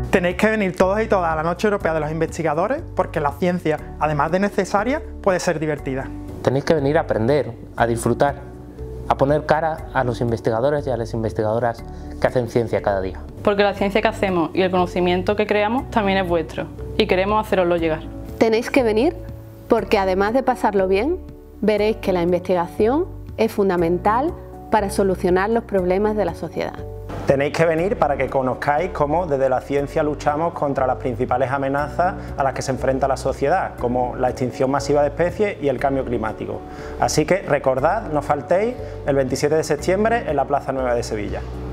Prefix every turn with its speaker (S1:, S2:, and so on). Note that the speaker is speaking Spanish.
S1: Tenéis que venir todos y todas a la Noche Europea de los Investigadores porque la ciencia, además de necesaria, puede ser divertida.
S2: Tenéis que venir a aprender, a disfrutar, a poner cara a los investigadores y a las investigadoras que hacen ciencia cada día.
S3: Porque la ciencia que hacemos y el conocimiento que creamos también es vuestro y queremos haceroslo llegar.
S4: Tenéis que venir porque además de pasarlo bien, veréis que la investigación es fundamental para solucionar los problemas de la sociedad.
S5: Tenéis que venir para que conozcáis cómo desde la ciencia luchamos contra las principales amenazas a las que se enfrenta la sociedad, como la extinción masiva de especies y el cambio climático. Así que recordad, no faltéis, el 27 de septiembre en la Plaza Nueva de Sevilla.